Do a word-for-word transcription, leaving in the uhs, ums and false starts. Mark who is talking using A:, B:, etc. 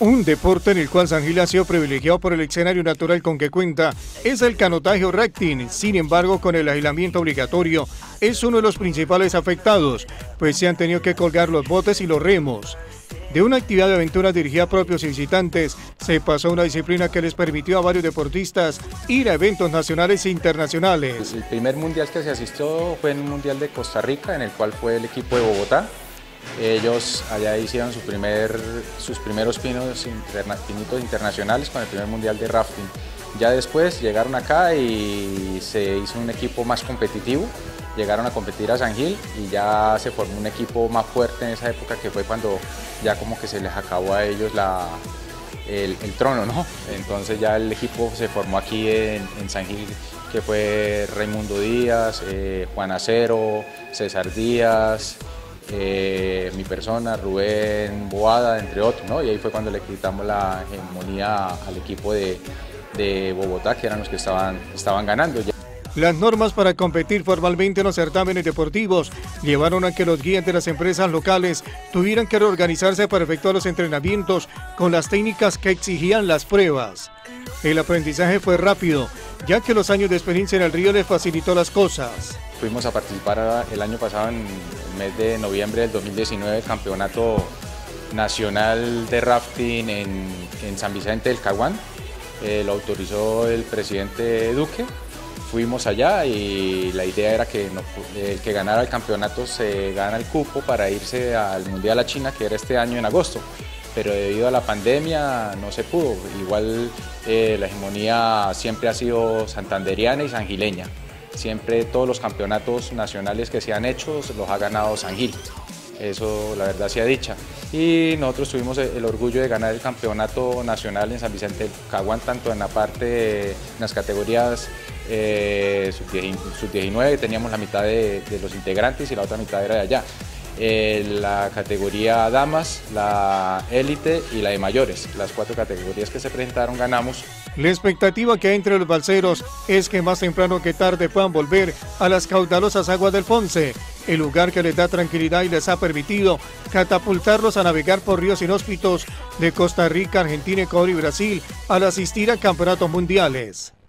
A: Un deporte en el cual San Gil ha sido privilegiado por el escenario natural con que cuenta es el canotaje o rafting. Sin embargo, con el aislamiento obligatorio es uno de los principales afectados, pues se han tenido que colgar los botes y los remos. De una actividad de aventura dirigida a propios y visitantes, se pasó a una disciplina que les permitió a varios deportistas ir a eventos nacionales e internacionales.
B: El primer mundial que se asistió fue en un mundial de Costa Rica, en el cual fue el equipo de Bogotá. Ellos allá hicieron su primer, sus primeros pinos interna, pinitos internacionales con el primer mundial de rafting. Ya después llegaron acá y se hizo un equipo más competitivo, llegaron a competir a San Gil y ya se formó un equipo más fuerte en esa época, que fue cuando ya como que se les acabó a ellos la, el, el trono, ¿no? Entonces ya el equipo se formó aquí en, en San Gil, que fue Raimundo Díaz, eh, Juan Acero, César Díaz, Eh, mi persona, Rubén Boada, entre otros, ¿no? Y ahí fue cuando le quitamos la hegemonía al equipo de, de Bogotá, que eran los que estaban, estaban ganando.
A: Las normas para competir formalmente en los certámenes deportivos llevaron a que los guías de las empresas locales tuvieran que reorganizarse para efectuar los entrenamientos con las técnicas que exigían las pruebas. El aprendizaje fue rápido, ya que los años de experiencia en el río les facilitó las cosas.
B: Fuimos a participar el año pasado, en el mes de noviembre del dos mil diecinueve, campeonato nacional de rafting en, en San Vicente del Caguán. Eh, lo autorizó el presidente Duque. Fuimos allá y la idea era que no, el que ganara el campeonato se gana el cupo para irse al Mundial a China, que era este año en agosto. Pero debido a la pandemia no se pudo. Igual eh, la hegemonía siempre ha sido santanderiana y sangileña. Siempre todos los campeonatos nacionales que se han hecho los ha ganado San Gil. Eso la verdad sea dicha. Y nosotros tuvimos el orgullo de ganar el campeonato nacional en San Vicente del Caguán, tanto en la parte, de, en las categorías eh, sub diecinueve, teníamos la mitad de, de los integrantes y la otra mitad era de allá. Eh, la categoría damas, la élite y la de mayores. Las cuatro categorías que se presentaron ganamos.
A: La expectativa que hay entre los balseros es que más temprano que tarde puedan volver a las caudalosas aguas del Fonce, el lugar que les da tranquilidad y les ha permitido catapultarlos a navegar por ríos inhóspitos de Costa Rica, Argentina, Ecuador y Brasil al asistir a campeonatos mundiales.